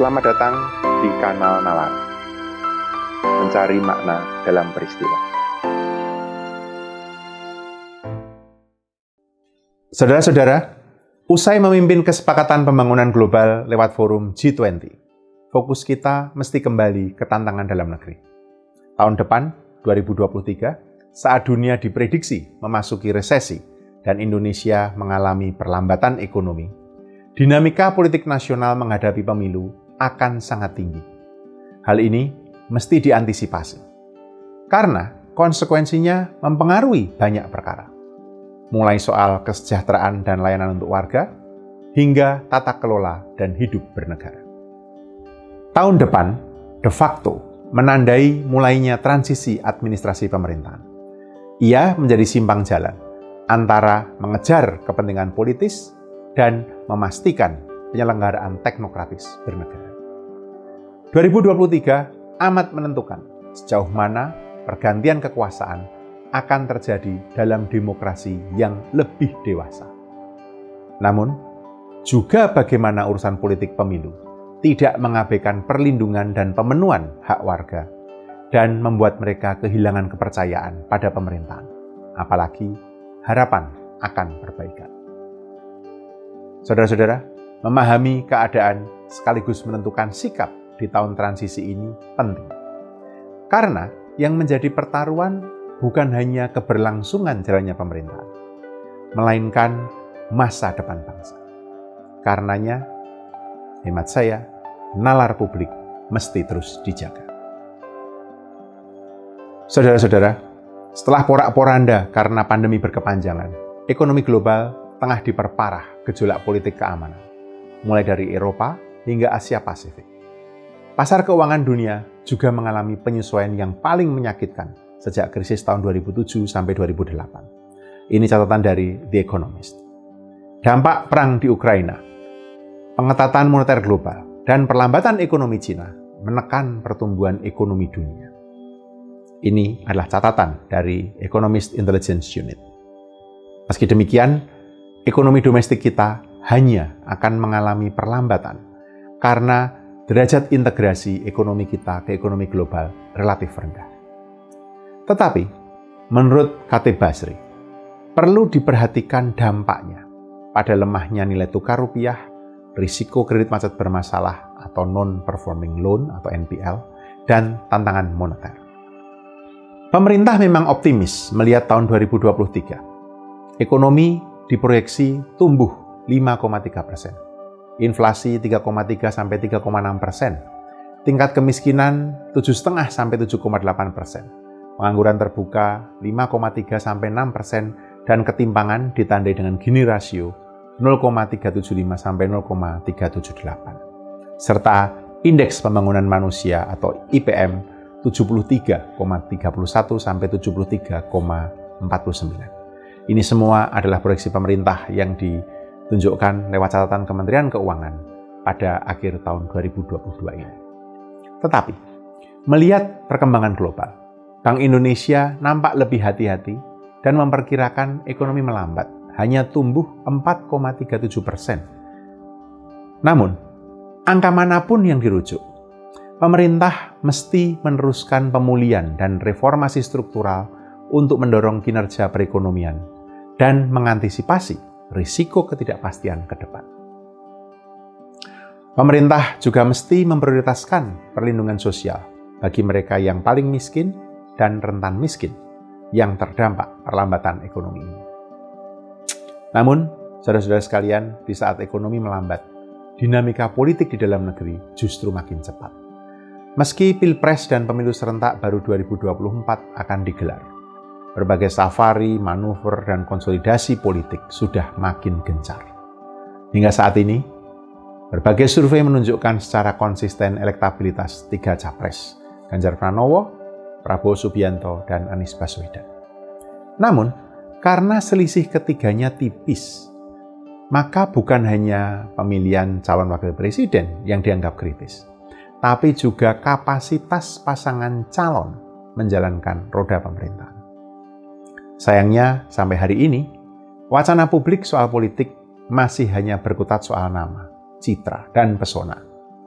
Selamat datang di Kanal Nalar, mencari makna dalam peristiwa. Saudara-saudara, usai memimpin kesepakatan pembangunan global lewat forum G20, fokus kita mesti kembali ke tantangan dalam negeri. Tahun depan, 2023, saat dunia diprediksi memasuki resesi dan Indonesia mengalami perlambatan ekonomi, dinamika politik nasional menghadapi pemilu akan sangat tinggi. Hal ini mesti diantisipasi, karena konsekuensinya mempengaruhi banyak perkara. Mulai soal kesejahteraan dan layanan untuk warga, hingga tata kelola dan hidup bernegara. Tahun depan, de facto, menandai mulainya transisi administrasi pemerintahan. Ia menjadi simpang jalan antara mengejar kepentingan politis dan memastikan penyelenggaraan teknokratis bernegara. 2023 amat menentukan sejauh mana pergantian kekuasaan akan terjadi dalam demokrasi yang lebih dewasa. Namun, juga bagaimana urusan politik pemilu tidak mengabaikan perlindungan dan pemenuhan hak warga dan membuat mereka kehilangan kepercayaan pada pemerintahan, apalagi harapan akan perbaikan. Saudara-saudara, memahami keadaan sekaligus menentukan sikap di tahun transisi ini penting. Karena yang menjadi pertaruhan bukan hanya keberlangsungan jalannya pemerintahan, melainkan masa depan bangsa. Karenanya, hemat saya, nalar publik mesti terus dijaga. Saudara-saudara, setelah porak-poranda karena pandemi berkepanjangan, ekonomi global tengah diperparah gejolak politik keamanan, mulai dari Eropa hingga Asia Pasifik. Pasar keuangan dunia juga mengalami penyesuaian yang paling menyakitkan sejak krisis tahun 2007 sampai 2008. Ini catatan dari The Economist. Dampak perang di Ukraina, pengetatan moneter global, dan perlambatan ekonomi Cina menekan pertumbuhan ekonomi dunia. Ini adalah catatan dari Economist Intelligence Unit. Meski demikian, ekonomi domestik kita hanya akan mengalami perlambatan karena derajat integrasi ekonomi kita ke ekonomi global relatif rendah. Tetapi, menurut Khatib Basri, perlu diperhatikan dampaknya pada lemahnya nilai tukar rupiah, risiko kredit macet bermasalah atau non-performing loan atau NPL, dan tantangan moneter. Pemerintah memang optimis melihat tahun 2023. Ekonomi diproyeksi tumbuh 5,3%. Inflasi 3,3 sampai 3,6%, tingkat kemiskinan 7,5 sampai 7,8%, pengangguran terbuka 5,3 sampai 6%, dan ketimpangan ditandai dengan Gini rasio 0,375 sampai 0,378, serta indeks pembangunan manusia atau IPM 73,31 sampai 73,49. Ini semua adalah proyeksi pemerintah yang ditunjukkan lewat catatan Kementerian Keuangan pada akhir tahun 2022 ini. Tetapi, melihat perkembangan global, Bank Indonesia nampak lebih hati-hati dan memperkirakan ekonomi melambat, hanya tumbuh 4,37%. Namun, angka manapun yang dirujuk, pemerintah mesti meneruskan pemulihan dan reformasi struktural untuk mendorong kinerja perekonomian dan mengantisipasi risiko ketidakpastian ke depan. Pemerintah juga mesti memprioritaskan perlindungan sosial bagi mereka yang paling miskin dan rentan miskin yang terdampak perlambatan ekonomi ini. Namun, saudara-saudara sekalian, di saat ekonomi melambat, dinamika politik di dalam negeri justru makin cepat. Meski Pilpres dan pemilu serentak baru 2024 akan digelar, berbagai safari, manuver, dan konsolidasi politik sudah makin gencar. Hingga saat ini, berbagai survei menunjukkan secara konsisten elektabilitas 3 capres, Ganjar Pranowo, Prabowo Subianto, dan Anies Baswedan. Namun, karena selisih ketiganya tipis, maka bukan hanya pemilihan calon wakil presiden yang dianggap kritis, tapi juga kapasitas pasangan calon menjalankan roda pemerintahan. Sayangnya, sampai hari ini, wacana publik soal politik masih hanya berkutat soal nama, citra, dan pesona.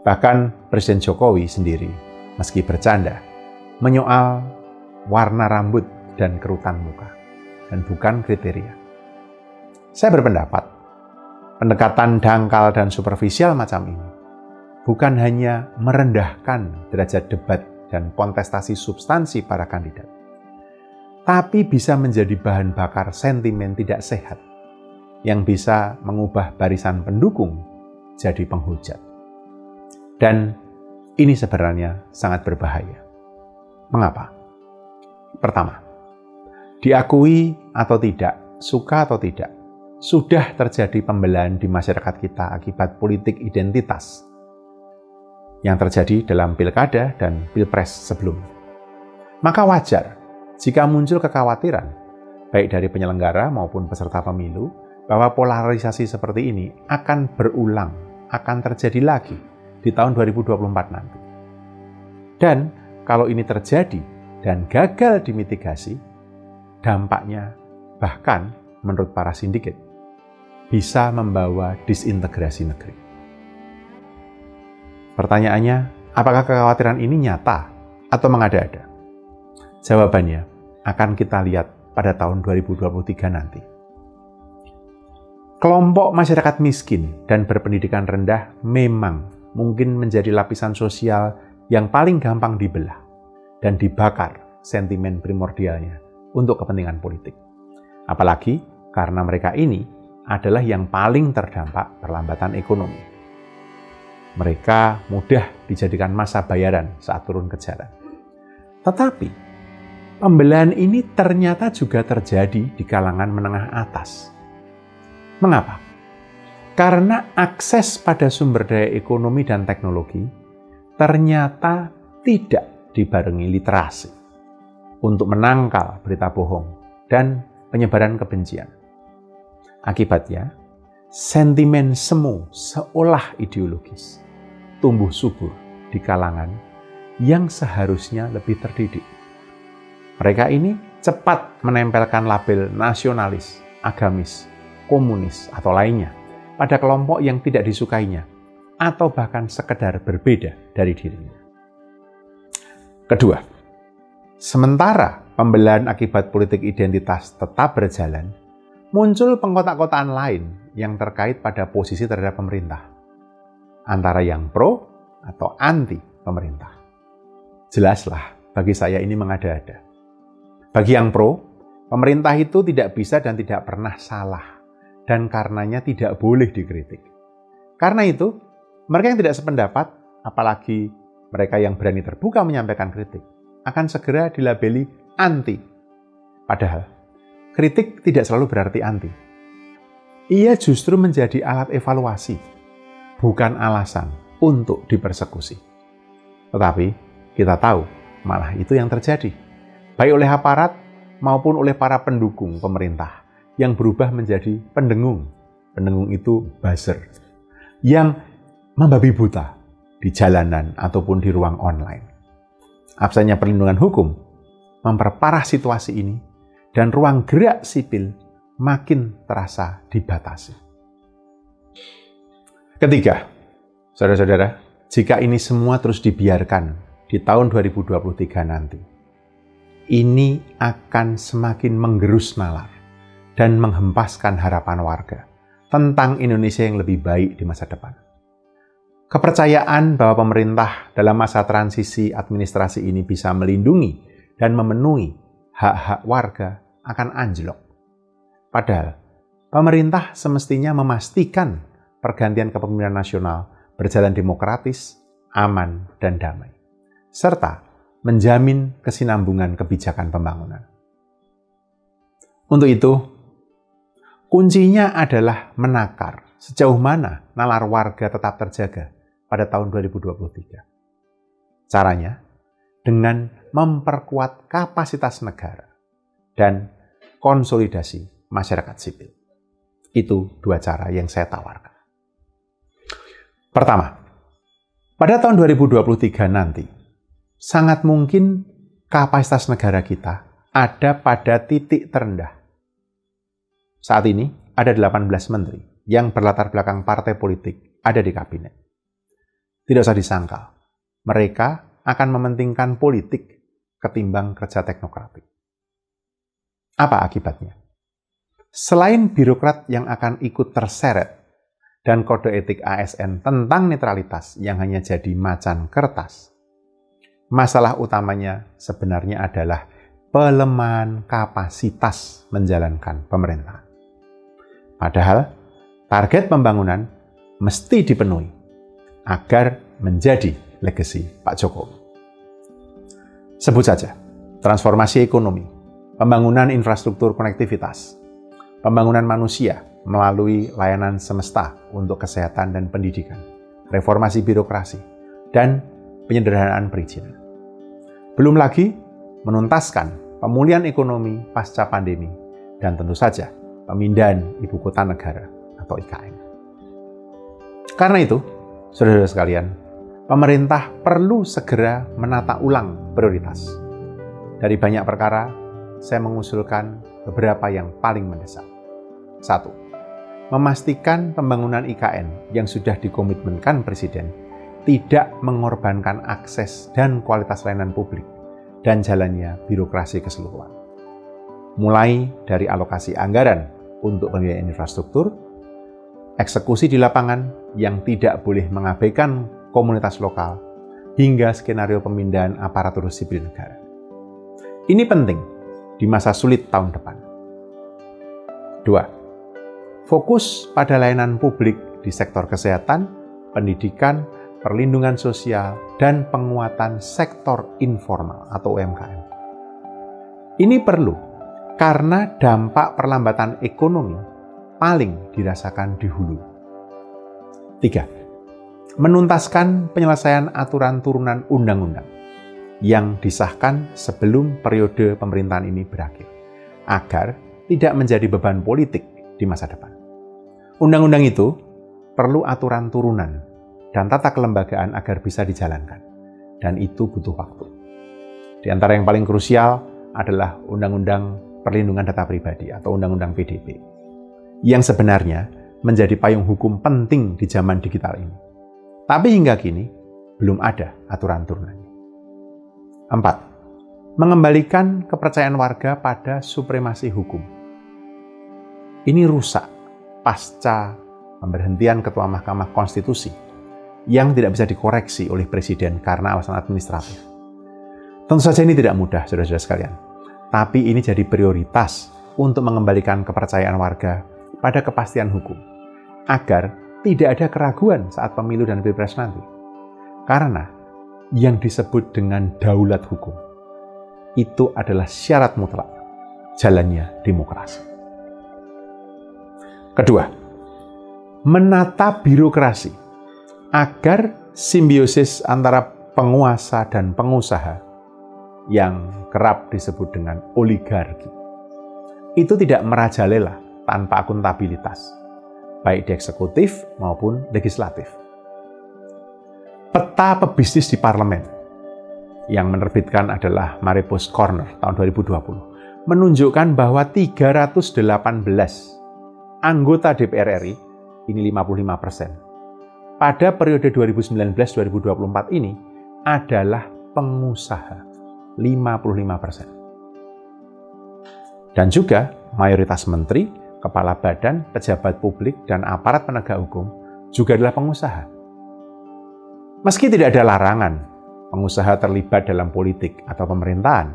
Bahkan Presiden Jokowi sendiri, meski bercanda, menyoal warna rambut dan kerutan muka, dan bukan kriteria. Saya berpendapat, pendekatan dangkal dan superficial macam ini bukan hanya merendahkan derajat debat dan kontestasi substansi para kandidat, tapi bisa menjadi bahan bakar sentimen tidak sehat yang bisa mengubah barisan pendukung jadi penghujat. Dan ini sebenarnya sangat berbahaya. Mengapa? Pertama, diakui atau tidak, suka atau tidak, sudah terjadi pembelahan di masyarakat kita akibat politik identitas yang terjadi dalam pilkada dan pilpres sebelumnya. Maka wajar jika muncul kekhawatiran, baik dari penyelenggara maupun peserta pemilu, bahwa polarisasi seperti ini akan berulang, akan terjadi lagi di tahun 2024 nanti. Dan kalau ini terjadi dan gagal dimitigasi, dampaknya bahkan menurut para sindiket bisa membawa disintegrasi negeri. Pertanyaannya, apakah kekhawatiran ini nyata atau mengada-ada? Jawabannya akan kita lihat pada tahun 2023 nanti. Kelompok masyarakat miskin dan berpendidikan rendah memang mungkin menjadi lapisan sosial yang paling gampang dibelah dan dibakar sentimen primordialnya untuk kepentingan politik. Apalagi karena mereka ini adalah yang paling terdampak perlambatan ekonomi. Mereka mudah dijadikan masa bayaran saat turun ke jalan. Tetapi, pembelahan ini ternyata juga terjadi di kalangan menengah atas. Mengapa? Karena akses pada sumber daya ekonomi dan teknologi ternyata tidak dibarengi literasi untuk menangkal berita bohong dan penyebaran kebencian. Akibatnya, sentimen semu seolah ideologis tumbuh subur di kalangan yang seharusnya lebih terdidik. Mereka ini cepat menempelkan label nasionalis, agamis, komunis, atau lainnya pada kelompok yang tidak disukainya, atau bahkan sekedar berbeda dari dirinya. Kedua, sementara pembelahan akibat politik identitas tetap berjalan, muncul pengkotak-kotaan lain yang terkait pada posisi terhadap pemerintah, antara yang pro atau anti pemerintah. Jelaslah, bagi saya ini mengada-ada. Bagi yang pro, pemerintah itu tidak bisa dan tidak pernah salah, dan karenanya tidak boleh dikritik. Karena itu, mereka yang tidak sependapat, apalagi mereka yang berani terbuka menyampaikan kritik, akan segera dilabeli anti. Padahal, kritik tidak selalu berarti anti. Ia justru menjadi alat evaluasi, bukan alasan untuk dipersekusi. Tetapi, kita tahu, malah itu yang terjadi, baik oleh aparat maupun oleh para pendukung pemerintah, yang berubah menjadi pendengung. Pendengung itu buzzer, yang membabi buta di jalanan ataupun di ruang online. Absennya perlindungan hukum memperparah situasi ini dan ruang gerak sipil makin terasa dibatasi. Ketiga, saudara-saudara, jika ini semua terus dibiarkan di tahun 2023 nanti, ini akan semakin menggerus nalar dan menghempaskan harapan warga tentang Indonesia yang lebih baik di masa depan. Kepercayaan bahwa pemerintah dalam masa transisi administrasi ini bisa melindungi dan memenuhi hak-hak warga akan anjlok. Padahal, pemerintah semestinya memastikan pergantian kepemimpinan nasional berjalan demokratis, aman, dan damai, serta menjamin kesinambungan kebijakan pembangunan. Untuk itu, kuncinya adalah menakar sejauh mana nalar warga tetap terjaga pada tahun 2023. Caranya dengan memperkuat kapasitas negara dan konsolidasi masyarakat sipil. Itu dua cara yang saya tawarkan. Pertama, pada tahun 2023 nanti, sangat mungkin kapasitas negara kita ada pada titik terendah. Saat ini ada 18 menteri yang berlatar belakang partai politik ada di kabinet. Tidak usah disangkal, mereka akan mementingkan politik ketimbang kerja teknokratik. Apa akibatnya? Selain birokrat yang akan ikut terseret dan kode etik ASN tentang netralitas yang hanya jadi macan kertas, masalah utamanya sebenarnya adalah pelemahan kapasitas menjalankan pemerintahan. Padahal target pembangunan mesti dipenuhi agar menjadi legasi Pak Jokowi. Sebut saja, transformasi ekonomi, pembangunan infrastruktur konektivitas, pembangunan manusia melalui layanan semesta untuk kesehatan dan pendidikan, reformasi birokrasi, dan penyederhanaan perizinan. Belum lagi menuntaskan pemulihan ekonomi pasca pandemi, dan tentu saja pemindahan ibu kota negara atau IKN. Karena itu, saudara-saudara sekalian, pemerintah perlu segera menata ulang prioritas. Dari banyak perkara, saya mengusulkan beberapa yang paling mendesak. 1. Memastikan pembangunan IKN yang sudah dikomitmenkan Presiden tidak mengorbankan akses dan kualitas layanan publik dan jalannya birokrasi keseluruhan. Mulai dari alokasi anggaran untuk pembiayaan infrastruktur, eksekusi di lapangan yang tidak boleh mengabaikan komunitas lokal, hingga skenario pemindahan aparatur sipil negara. Ini penting di masa sulit tahun depan. 2. Fokus pada layanan publik di sektor kesehatan, pendidikan, perlindungan sosial, dan penguatan sektor informal atau UMKM. Ini perlu karena dampak perlambatan ekonomi paling dirasakan di hulu. 3. Menuntaskan penyelesaian aturan turunan undang-undang yang disahkan sebelum periode pemerintahan ini berakhir, agar tidak menjadi beban politik di masa depan. Undang-undang itu perlu aturan turunan dan tata kelembagaan agar bisa dijalankan, dan itu butuh waktu. Di antara yang paling krusial adalah Undang-Undang Perlindungan Data Pribadi atau Undang-Undang PDP, yang sebenarnya menjadi payung hukum penting di zaman digital ini. Tapi hingga kini, belum ada aturan turunannya. 4. Mengembalikan kepercayaan warga pada supremasi hukum. Ini rusak pasca pemberhentian Ketua Mahkamah Konstitusi yang tidak bisa dikoreksi oleh Presiden karena alasan administratif. Tentu saja ini tidak mudah, saudara-saudara sekalian. Tapi ini jadi prioritas untuk mengembalikan kepercayaan warga pada kepastian hukum, agar tidak ada keraguan saat pemilu dan pilpres nanti. Karena yang disebut dengan daulat hukum, itu adalah syarat mutlak jalannya demokrasi. Kedua, menata birokrasi agar simbiosis antara penguasa dan pengusaha yang kerap disebut dengan oligarki itu tidak merajalela tanpa akuntabilitas, baik di eksekutif maupun legislatif. Peta pebisnis di parlemen yang menerbitkan adalah Marepos Corner tahun 2020 menunjukkan bahwa 318 anggota DPR RI, ini 55%, pada periode 2019-2024 ini adalah pengusaha, 55%. Dan juga mayoritas menteri, kepala badan, pejabat publik, dan aparat penegak hukum juga adalah pengusaha. Meski tidak ada larangan pengusaha terlibat dalam politik atau pemerintahan,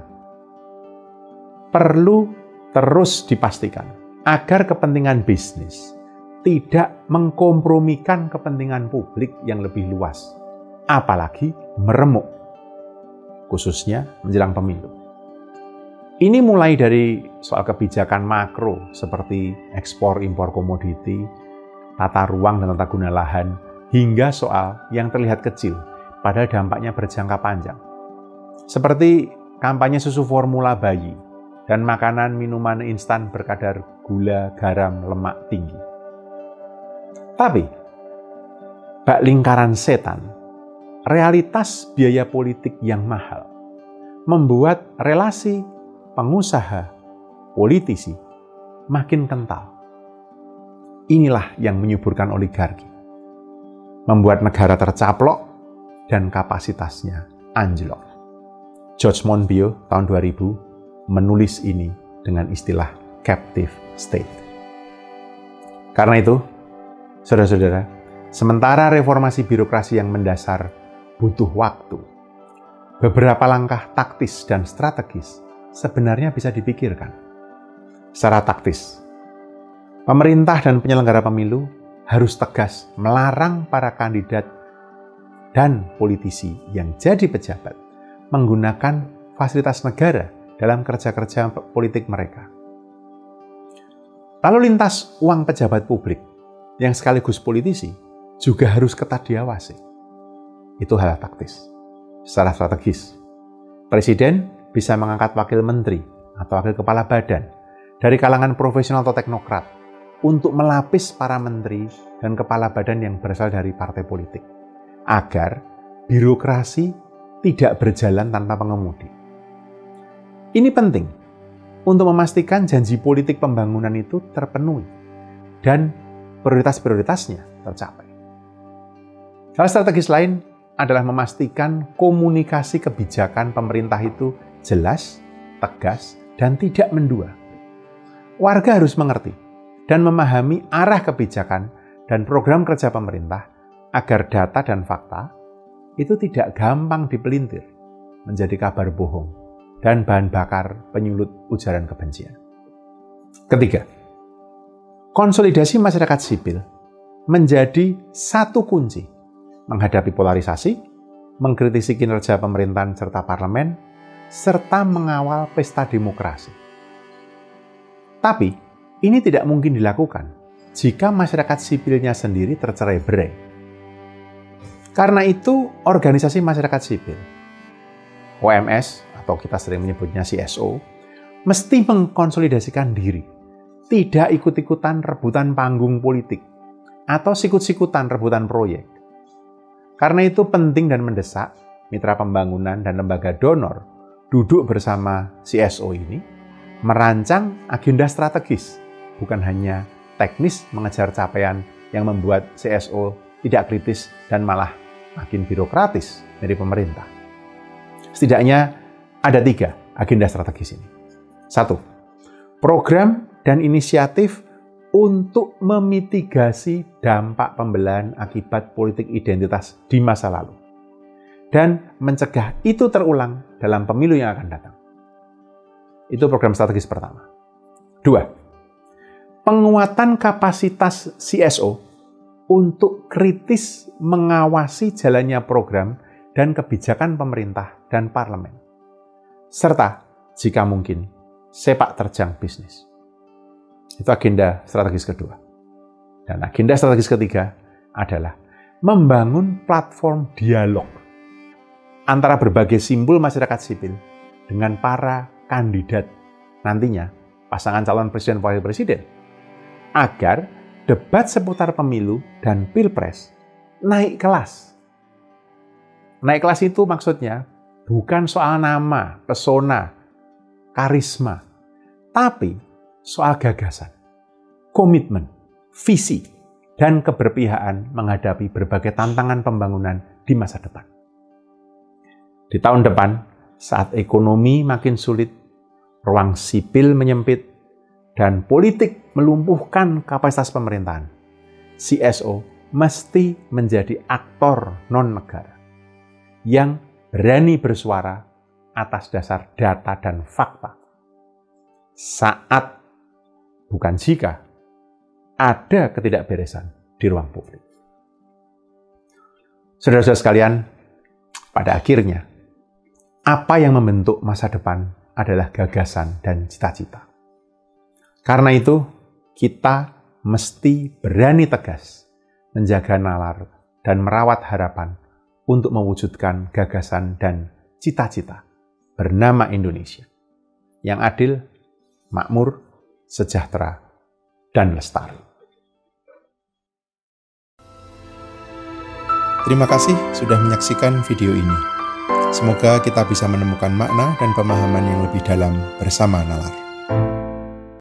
perlu terus dipastikan agar kepentingan bisnis tidak mengkompromikan kepentingan publik yang lebih luas, apalagi meremuk, khususnya menjelang pemilu. Ini mulai dari soal kebijakan makro seperti ekspor-impor komoditi, tata ruang dan tata guna lahan, hingga soal yang terlihat kecil, padahal dampaknya berjangka panjang. Seperti kampanye susu formula bayi dan makanan minuman instan berkadar gula, garam, lemak tinggi. Tapi, bak lingkaran setan, realitas biaya politik yang mahal membuat relasi pengusaha, politisi makin kental. Inilah yang menyuburkan oligarki, membuat negara tercaplok dan kapasitasnya anjlok. George Monbiot tahun 2000 menulis ini dengan istilah captive state. Karena itu, saudara-saudara, sementara reformasi birokrasi yang mendasar butuh waktu, beberapa langkah taktis dan strategis sebenarnya bisa dipikirkan. Secara taktis, pemerintah dan penyelenggara pemilu harus tegas melarang para kandidat dan politisi yang jadi pejabat menggunakan fasilitas negara dalam kerja-kerja politik mereka. Lalu lintas uang pejabat publik yang sekaligus politisi juga harus ketat diawasi. Itu hal taktis. Secara strategis, Presiden bisa mengangkat wakil menteri atau wakil kepala badan dari kalangan profesional atau teknokrat untuk melapis para menteri dan kepala badan yang berasal dari partai politik, agar birokrasi tidak berjalan tanpa pengemudi. Ini penting untuk memastikan janji politik pembangunan itu terpenuhi dan prioritas-prioritasnya tercapai. Hal strategis lain adalah memastikan komunikasi kebijakan pemerintah itu jelas, tegas, dan tidak mendua. Warga harus mengerti dan memahami arah kebijakan dan program kerja pemerintah agar data dan fakta itu tidak gampang dipelintir menjadi kabar bohong dan bahan bakar penyulut ujaran kebencian. Ketiga, konsolidasi masyarakat sipil menjadi satu kunci menghadapi polarisasi, mengkritisi kinerja pemerintahan serta parlemen, serta mengawal pesta demokrasi. Tapi, ini tidak mungkin dilakukan jika masyarakat sipilnya sendiri tercerai-berai. Karena itu, organisasi masyarakat sipil, OMS, atau kita sering menyebutnya CSO, mesti mengkonsolidasikan diri, tidak ikut-ikutan rebutan panggung politik, atau sikut-sikutan rebutan proyek. Karena itu penting dan mendesak mitra pembangunan dan lembaga donor duduk bersama CSO ini, merancang agenda strategis, bukan hanya teknis mengejar capaian yang membuat CSO tidak kritis dan malah makin birokratis dari pemerintah. Setidaknya ada 3 agenda strategis ini. 1. Program dan inisiatif untuk memitigasi dampak pembelahan akibat politik identitas di masa lalu dan mencegah itu terulang dalam pemilu yang akan datang. Itu program strategis pertama. 2. Penguatan kapasitas CSO untuk kritis mengawasi jalannya program dan kebijakan pemerintah dan parlemen, serta jika mungkin sepak terjang bisnis. Itu agenda strategis kedua. Dan agenda strategis ketiga adalah membangun platform dialog antara berbagai simbol masyarakat sipil dengan para kandidat, nantinya pasangan calon presiden dan wakil presiden, agar debat seputar pemilu dan pilpres naik kelas. Naik kelas itu maksudnya bukan soal nama, pesona, karisma, tapi soal gagasan, komitmen, visi, dan keberpihakan menghadapi berbagai tantangan pembangunan di masa depan. Di tahun depan, saat ekonomi makin sulit, ruang sipil menyempit, dan politik melumpuhkan kapasitas pemerintahan, CSO mesti menjadi aktor non-negara yang berani bersuara atas dasar data dan fakta. Saat, bukan jika, ada ketidakberesan di ruang publik. Saudara-saudara sekalian, pada akhirnya, apa yang membentuk masa depan adalah gagasan dan cita-cita. Karena itu, kita mesti berani tegas menjaga nalar dan merawat harapan untuk mewujudkan gagasan dan cita-cita bernama Indonesia yang adil, makmur, sejahtera, dan lestari. Terima kasih sudah menyaksikan video ini. Semoga kita bisa menemukan makna dan pemahaman yang lebih dalam bersama nalar.